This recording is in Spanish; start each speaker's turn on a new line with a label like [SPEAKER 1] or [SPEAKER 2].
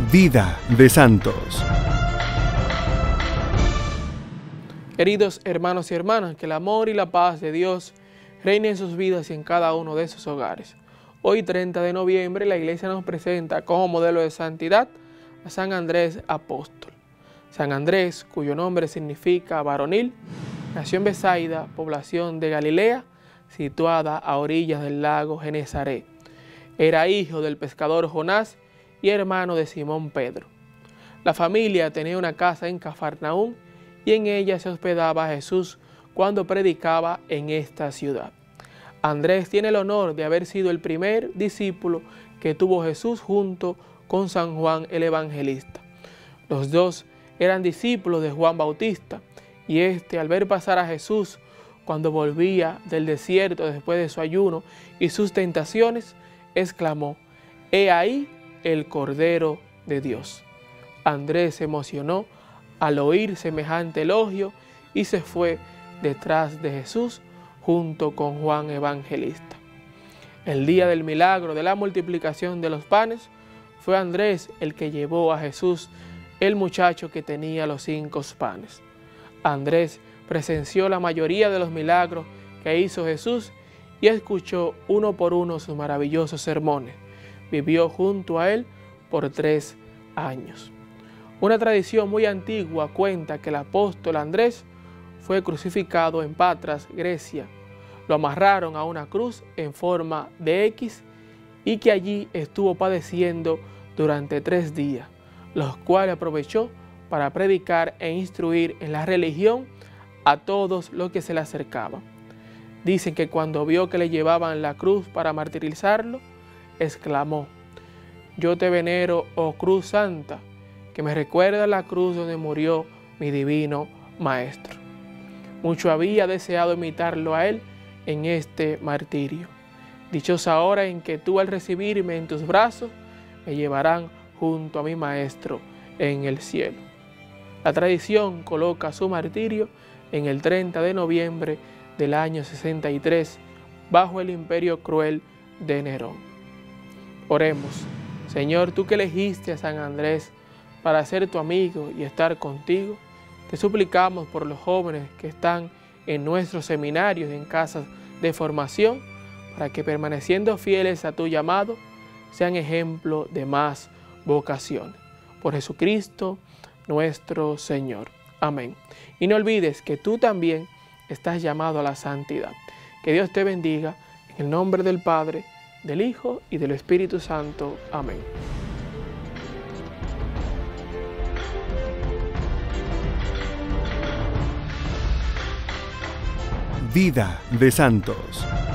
[SPEAKER 1] Vida de santos.
[SPEAKER 2] Queridos hermanos y hermanas, que el amor y la paz de Dios reine en sus vidas y en cada uno de sus hogares. Hoy, 30 de noviembre, la Iglesia nos presenta como modelo de santidad a San Andrés Apóstol. San Andrés, cuyo nombre significa varonil, nació en Besaida, población de Galilea, situada a orillas del lago Genesaret. Era hijo del pescador Jonás y hermano de Simón Pedro. La familia tenía una casa en Cafarnaúm y en ella se hospedaba Jesús cuando predicaba en esta ciudad. Andrés tiene el honor de haber sido el primer discípulo que tuvo Jesús junto con San Juan el Evangelista. Los dos eran discípulos de Juan Bautista y al ver pasar a Jesús cuando volvía del desierto después de su ayuno y sus tentaciones, exclamó: «He ahí el Cordero de Dios». Andrés se emocionó al oír semejante elogio y se fue detrás de Jesús junto con Juan Evangelista. El día del milagro de la multiplicación de los panes, fue Andrés el que llevó a Jesús el muchacho que tenía los 5 panes. Andrés presenció la mayoría de los milagros que hizo Jesús y escuchó uno por uno sus maravillosos sermones. Vivió junto a él por 3 años. Una tradición muy antigua cuenta que el apóstol Andrés fue crucificado en Patras, Grecia. Lo amarraron a una cruz en forma de X y que allí estuvo padeciendo durante 3 días, los cuales aprovechó para predicar e instruir en la religión a todos los que se le acercaban. Dicen que cuando vio que le llevaban la cruz para martirizarlo, exclamó: «Yo te venero, oh cruz santa, que me recuerda la cruz donde murió mi divino Maestro». Mucho había deseado imitarlo a él en este martirio. Dichosa hora en que tú, al recibirme en tus brazos, me llevarán junto a mi Maestro en el cielo. La tradición coloca su martirio en el 30 de noviembre del año 63, bajo el imperio cruel de Nerón. Oremos. Señor, tú que elegiste a San Andrés para ser tu amigo y estar contigo, te suplicamos por los jóvenes que están en nuestros seminarios y en casas de formación, para que, permaneciendo fieles a tu llamado, sean ejemplo de más vocaciones. Por Jesucristo nuestro Señor. Amén. Y no olvides que tú también estás llamado a la santidad. Que Dios te bendiga, en el nombre del Padre, del Hijo y del Espíritu Santo. Amén.
[SPEAKER 1] Vida de santos.